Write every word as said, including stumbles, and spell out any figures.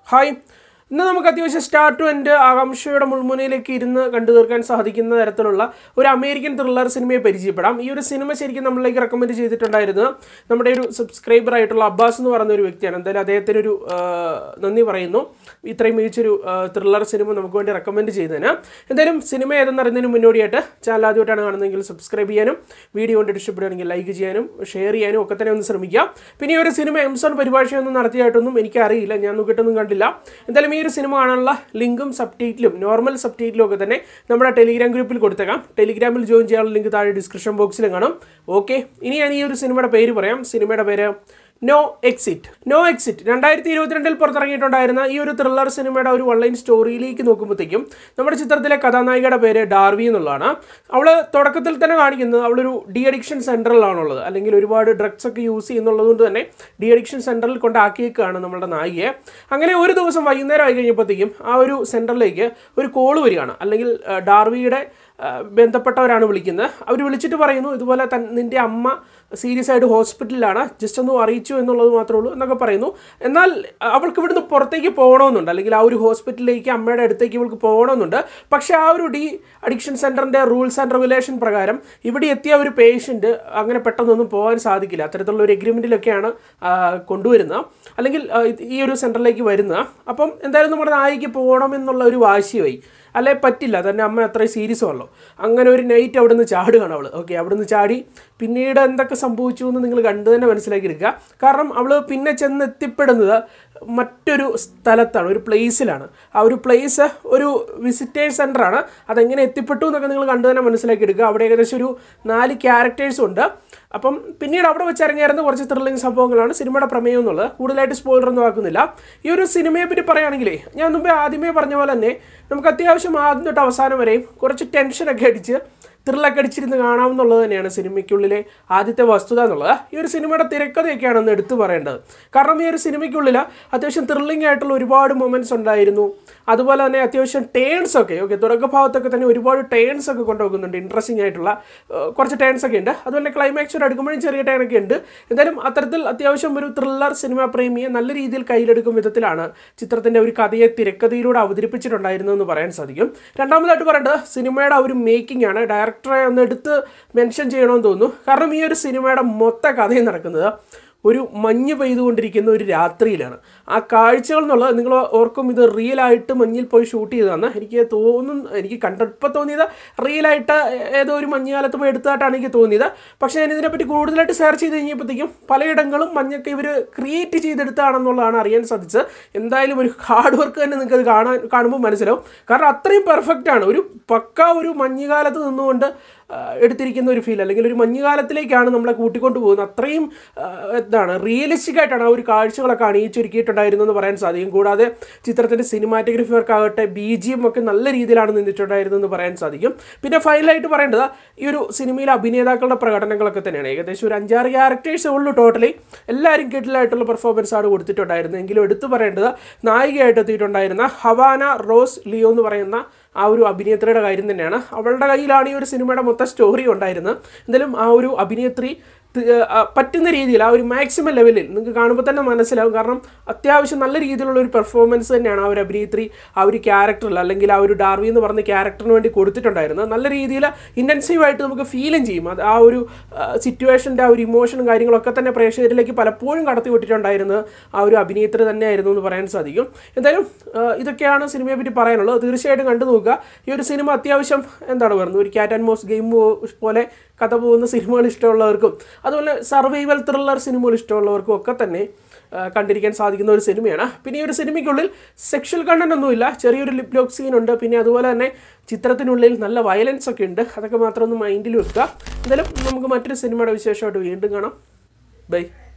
Hi, ഇന്ന് നമുക്ക് അത്യാവശ്യം സ്റ്റാർട്ട് ടു എൻഡ് ആകാംക്ഷയുടെ മുൾമുനയിലേക്ക് ഇരുന്ന് കണ്ടു തീർക്കാൻ സാധിക്കുന്ന തരത്തിലുള്ള ഒരു അമേരിക്കൻ ത്രില്ലർ സിനിമയെ പരിചയപ്പെടാം. ഈ ഒരു സിനിമ ശരിക്കും നമ്മളിലേക്ക് റെക്കമെൻഡ് ചെയ്തിട്ടുണ്ടായിരുന്നത് നമ്മുടെ ഒരു സബ്സ്ക്രൈബർ ആയിട്ടുള്ള അബ്ബാസ് എന്ന് പറയുന്ന ഒരു വ്യക്തിയാണ്. എന്തായാലും അദ്ദേഹത്തിനൊരു നന്ദി പറയുന്നു ഇത്രയും മികച്ചൊരു ത്രില്ലർ സിനിമ നമുക്ക് വേണ്ടി റെക്കമെൻഡ് ചെയ്തതിന്. എന്തായാലും സിനിമ ഏതെന്നറിയുന്നതിന് മുന്നോടിയായിട്ട് ചാനൽ ആദ്യമായിട്ടാണ് കാണുന്നതെങ്കിൽ സബ്സ്ക്രൈബ് ചെയ്യാനും വീഡിയോ കൊണ്ട് ഇഷ്ടപ്പെടുകയാണെങ്കിൽ ലൈക്ക് ചെയ്യാനും ഷെയർ ചെയ്യാനും ഒക്കെ തന്നെ ഒന്ന് ശ്രമിക്കാം. പിന്നെ ഈ ഒരു സിനിമ എംസോൺ പരിഭാഷയൊന്നും നടത്തിയായിട്ടൊന്നും എനിക്കറിയില്ല, ഞാൻ നോക്കിയിട്ടൊന്നും കണ്ടില്ല. എന്തായാലും ഈ ഒരു സിനിമ കാണാനുള്ള ലിങ്കും സബ് ടൈറ്റിലും നോർമൽ സബ് ടൈറ്റിലും ഒക്കെ തന്നെ നമ്മുടെ ടെലിഗ്രാം ഗ്രൂപ്പിൽ കൊടുത്തേക്കാം. ടെലിഗ്രാമിൽ ജോയിൻ ചെയ്യാനുള്ള ലിങ്ക് താഴെ ഡിസ്ക്രിപ്ഷൻ ബോക്സിലും കാണും. ഓക്കെ, ഇനി ഞാൻ ഈ ഒരു സിനിമയുടെ പേര് പറയാം. സിനിമയുടെ പേര് നോ എക്സിറ്റ്. നോ എക്സിറ്റ് രണ്ടായിരത്തി ഇരുപത്തിരണ്ടിൽ പുറത്തിറങ്ങിയിട്ടുണ്ടായിരുന്ന ഈ ഒരു ത്രില്ലർ സിനിമയുടെ ഒരു ഓൺലൈൻ സ്റ്റോറിയിലേക്ക് നോക്കുമ്പോഴത്തേക്കും നമ്മുടെ ചിത്രത്തിലെ കഥാനായികയുടെ പേര് ഡാർവി എന്നുള്ളതാണ്. അവൾ തുടക്കത്തിൽ തന്നെ കാണിക്കുന്നത് അവളൊരു ഡി അഡിക്ഷൻ സെൻറ്ററിലാണുള്ളത്, അല്ലെങ്കിൽ ഒരുപാട് ഡ്രഗ്സ് ഒക്കെ യൂസ് ചെയ്യുന്നുള്ളത് കൊണ്ട് തന്നെ ഡി അഡിക്ഷൻ സെൻറ്ററിൽ കൊണ്ടാക്കിയേക്കാണ് നമ്മളുടെ നായികയെ. അങ്ങനെ ഒരു ദിവസം വൈകുന്നേരം ആയി കഴിഞ്ഞപ്പോഴത്തേക്കും ആ ഒരു സെൻറ്ററിലേക്ക് ഒരു കോള് വരികയാണ്, അല്ലെങ്കിൽ ഡാർവിയുടെ ബന്ധപ്പെട്ടവരാണ് വിളിക്കുന്നത്. അവർ വിളിച്ചിട്ട് പറയുന്നു ഇതുപോലെ തൻ നിൻ്റെ അമ്മ സീരിയസ് ആയിട്ട് ഹോസ്പിറ്റലിലാണ്, ജസ്റ്റ് ഒന്ന് അറിയിച്ചു എന്നുള്ളത് മാത്രമേ ഉള്ളൂ എന്നൊക്കെ പറയുന്നു. എന്നാൽ അവൾക്ക് ഇവിടുന്ന് പുറത്തേക്ക് പോകണമെന്നുണ്ട്, അല്ലെങ്കിൽ ആ ഒരു ഹോസ്പിറ്റലിലേക്ക് അമ്മയുടെ അടുത്തേക്ക് ഇവൾക്ക് പോകണമെന്നുണ്ട്. പക്ഷേ ആ ഒരു ഡി അഡിക്ഷൻ സെൻറ്ററിൻ്റെ റൂൾസ് ആൻഡ് റെഗുലേഷൻ പ്രകാരം ഇവിടെ എത്തിയ ഒരു പേഷ്യൻറ്റ് അങ്ങനെ പെട്ടെന്നൊന്നും പോകാൻ സാധിക്കില്ല. അത്തരത്തിലുള്ള ഒരു എഗ്രിമെൻറ്റിലൊക്കെയാണ് കൊണ്ടുവരുന്നത്, അല്ലെങ്കിൽ ഈ ഒരു സെൻറ്ററിലേക്ക് വരുന്നത്. അപ്പം എന്തായാലും നമ്മുടെ നായിക്ക് പോകണമെന്നുള്ള ഒരു വാശിയായി, അല്ലെ പറ്റില്ല, തന്നെ അമ്മ അത്രയും സീരിയസ് ആണല്ലോ. അങ്ങനെ ഒരു നൈറ്റ് അവിടെ നിന്ന് ചാടുകയാണ് അവൾ. ഓക്കെ, അവിടെ നിന്ന് ചാടി പിന്നീട് എന്തൊക്കെ സംഭവിച്ചു എന്ന് നിങ്ങൾ കണ്ടു തന്നെ മനസ്സിലാക്കിയെടുക്കുക. കാരണം അവൾ പിന്നെ ചെന്ന് എത്തിപ്പെടുന്നത് മറ്റൊരു സ്ഥലത്താണ്, ഒരു പ്ലേസിലാണ്. ആ ഒരു പ്ലേസ് ഒരു വിസിറ്റേഴ്സ് സെൻ്ററാണ്. അതെങ്ങനെ എത്തിപ്പെട്ടു എന്നൊക്കെ നിങ്ങൾ കണ്ടു തന്നെ മനസ്സിലാക്കിയെടുക്കുക. അവിടെ ഏകദേശം ഒരു നാല് ക്യാരക്ടേഴ്സും ഉണ്ട്. അപ്പം പിന്നീട് അവിടെ വെച്ച് ഇറങ്ങിയായിരുന്ന കുറച്ച് ത്രില്ലിംഗ് സംഭവങ്ങളാണ് സിനിമയുടെ പ്രമേയം എന്നുള്ളത്. കൂടുതലായിട്ട് സ്പോയിലറൊന്നും ആക്കുന്നില്ല. ഈ ഒരു സിനിമയെ പറ്റി പറയുകയാണെങ്കിലേ, ഞാൻ മുമ്പേ ആദ്യമേ പറഞ്ഞ പോലെ തന്നെ നമുക്ക് അത്യാവശ്യം ആദ്യം തൊട്ട് അവസാനം വരെയും കുറച്ച് ടെൻഷനൊക്കെ അടിച്ച് ത്രില്ലൊക്കെ അടിച്ചിരുന്ന് കാണാമെന്നുള്ളത് തന്നെയാണ് സിനിമയ്ക്കുള്ളിലെ ആദ്യത്തെ വസ്തുത എന്നുള്ളത്. ഈ ഒരു സിനിമയുടെ തിരക്കഥയൊക്കെയാണ് ഒന്ന് എടുത്തു പറയേണ്ടത്. കാരണം ഈ ഒരു സിനിമയ്ക്കുള്ളിൽ അത്യാവശ്യം ത്രില്ലിംഗ് ആയിട്ടുള്ള ഒരുപാട് മൊമെൻറ്റ്സ് ഉണ്ടായിരുന്നു. അതുപോലെ തന്നെ അത്യാവശ്യം ടേൺസ് ഒക്കെ ഓക്കെ തുടക്കഭാഗത്തൊക്കെ തന്നെ ഒരുപാട് ടേൺസ് ഒക്കെ കൊണ്ടുപോകുന്നുണ്ട്. ഇൻട്രസ്റ്റിംഗ് ആയിട്ടുള്ള കുറച്ച് ടേൺസ് ഒക്കെ ഉണ്ട്. അതുപോലെ ക്ലൈമാക്സോട് അടുക്കുമ്പോഴും ചെറിയ ടേണൊക്കെ ഉണ്ട്. എന്തായാലും അത്തരത്തിൽ അത്യാവശ്യം ഒരു ത്രില്ലർ സിനിമ പ്രേമിയെ നല്ല രീതിയിൽ കയ്യിലെടുക്കും വിധത്തിലാണ് ചിത്രത്തിൻ്റെ ഒരു കഥയെ തിരക്കഥയിലൂടെ അവതരിപ്പിച്ചിട്ടുണ്ടായിരുന്നതെന്ന് പറയാൻ സാധിക്കും. രണ്ടാമതായിട്ട് പറയേണ്ടത് സിനിമയുടെ ആ ഒരു മേക്കിംഗ് ആണ്. ഡയറക്ടറെ ഒന്ന് എടുത്ത് മെൻഷൻ ചെയ്യണമെന്ന് തോന്നുന്നു. കാരണം ഈ ഒരു സിനിമയുടെ മൊത്ത കഥയും നടക്കുന്നത് ഒരു മഞ്ഞ് പെയ്തുകൊണ്ടിരിക്കുന്ന ഒരു രാത്രിയിലാണ്. ആ കാഴ്ചകൾ എന്നുള്ളത് നിങ്ങൾ ഓർക്കും ഇത് റിയലായിട്ട് മഞ്ഞിൽ പോയി ഷൂട്ട് ചെയ്തതാണ്. എനിക്ക് തോന്നുന്നു, എനിക്ക് കണ്ടപ്പോൾ തോന്നിയത് റിയലായിട്ട് ഏതോ ഒരു മഞ്ഞുകാലത്ത് പോയി എടുത്തതായിട്ടാണ് എനിക്ക് തോന്നിയത്. പക്ഷേ ഞാൻ ഇതിനെപ്പറ്റി കൂടുതലായിട്ട് സെർച്ച് ചെയ്ത് കഴിഞ്ഞപ്പോഴത്തേക്കും പലയിടങ്ങളും മഞ്ഞൊക്കെ ഇവർ ക്രിയേറ്റ് ചെയ്തെടുത്താണെന്നുള്ളതാണ് അറിയാൻ സാധിച്ചത്. എന്തായാലും ഒരു ഹാർഡ് വർക്ക് തന്നെ നിങ്ങൾക്കത് കാണാൻ കാണുമ്പോൾ മനസ്സിലാവും. കാരണം അത്രയും പെർഫെക്റ്റ് ആണ്. ഒരു പക്ക ഒരു മഞ്ഞുകാലത്ത് നിന്നുകൊണ്ട് എടുത്തിരിക്കുന്ന ഒരു ഫീൽ, അല്ലെങ്കിൽ ഒരു മഞ്ഞുകാലത്തിലേക്കാണ് നമ്മളെ കൂട്ടിക്കൊണ്ട് പോകുന്നത്. അത്രയും എന്താണ് റിയലിസ്റ്റിക് ആയിട്ടാണ് ആ ഒരു കാഴ്ചകളൊക്കെ അണിയിച്ചൊരുക്കിയിട്ടുണ്ടായിരുന്നെന്ന് പറയാൻ സാധിക്കും. കൂടാതെ ചിത്രത്തിൻ്റെ സിനിമാറ്റോഗ്രഫി വർക്കാകട്ടെ ബി ജി എം ഒക്കെ നല്ല രീതിയിലാണ് നിന്നിട്ടുണ്ടായിരുന്നെന്ന് പറയാൻ സാധിക്കും. പിന്നെ ഫൈനലായിട്ട് പറയേണ്ടത് ഈ ഒരു സിനിമയിലെ അഭിനേതാക്കളുടെ പ്രകടനങ്ങളൊക്കെ തന്നെയാണ്. ഏകദേശം ഒരു അഞ്ചാറ് ക്യാരക്ടേഴ്സേ ഉള്ളൂ ടോട്ടലി. എല്ലാവരും കിടിലായിട്ടുള്ള പെർഫോമൻസ് ആണ് കൊടുത്തിട്ടുണ്ടായിരുന്നത്. എങ്കിലും എടുത്തു പറയേണ്ടത് നായികയായിട്ട് എത്തിയിട്ടുണ്ടായിരുന്ന ഹവാന റോസ് ലിയോ എന്ന് പറയുന്ന ആ ഒരു അഭിനേത്രിയുടെ കാര്യം തന്നെയാണ്. അവളുടെ കയ്യിലാണ് ഈ ഒരു സിനിമയുടെ മൊത്തം സ്റ്റോറി ഉണ്ടായിരുന്നത്. എന്തായാലും ആ ഒരു അഭിനേത്രി പറ്റുന്ന രീതിയിൽ ആ ഒരു മാക്സിമം ലെവലിൽ നിങ്ങൾക്ക് കാണുമ്പോൾ തന്നെ മനസ്സിലാവും. കാരണം അത്യാവശ്യം നല്ല രീതിയിലുള്ള ഒരു പെർഫോമൻസ് തന്നെയാണ് ആ ഒരു അഭിനേത്രി ആ ഒരു ക്യാരക്ടറിൽ, അല്ലെങ്കിൽ ആ ഒരു ഡാർവി എന്ന് പറഞ്ഞ ക്യാരക്ടറിന് വേണ്ടി കൊടുത്തിട്ടുണ്ടായിരുന്നത്. നല്ല രീതിയിൽ ഇൻറ്റൻസീവായിട്ട് നമുക്ക് ഫീലും ചെയ്യും. അത് ആ ഒരു സിറ്റുവേഷൻ്റെ ആ ഒരു ഇമോഷനും കാര്യങ്ങളൊക്കെ തന്നെ പ്രേക്ഷകരിലേക്ക് പലപ്പോഴും കടത്തി വിട്ടിട്ടുണ്ടായിരുന്നത് ആ ഒരു അഭിനേത്രി തന്നെയായിരുന്നു എന്ന് പറയാൻ സാധിക്കും. എന്തായാലും ഇതൊക്കെയാണ് സിനിമയെ പറ്റി പറയാനുള്ളത്. തീർച്ചയായിട്ടും കണ്ടു നോക്കുക. ഈ ഒരു സിനിമ അത്യാവശ്യം എന്താണ് പറയുന്നത്, ഒരു ക്യാറ്റ് ആൻഡ് മൗസ് ഗെയിം പോലെ കഥ പോകുന്ന സിനിമകൾ ഇഷ്ടമുള്ളവർക്കും അതുപോലെ സർവൈവൽ ത്രില്ലർ സിനിമകൾ ഇഷ്ടമുള്ളവർക്കും ഒക്കെ തന്നെ കണ്ടിരിക്കാൻ സാധിക്കുന്ന ഒരു സിനിമയാണ്. പിന്നെ ഈ ഒരു സിനിമയ്ക്കുള്ളിൽ സെക്ഷൽ കണ്ടന്റ് ഒന്നുമില്ല, ചെറിയൊരു ലിപ് ലോക്ക് സീനുണ്ട്. പിന്നെ അതുപോലെ തന്നെ ചിത്രത്തിനുള്ളിൽ നല്ല വയലൻസ് ഒക്കെ ഉണ്ട്. അതൊക്കെ മാത്രം ഒന്ന് മൈൻഡിൽ വെക്കുക. എന്തായാലും നമുക്ക് മറ്റൊരു സിനിമയുടെ വിശേഷമായിട്ട് വീണ്ടും കാണാം. ബൈ.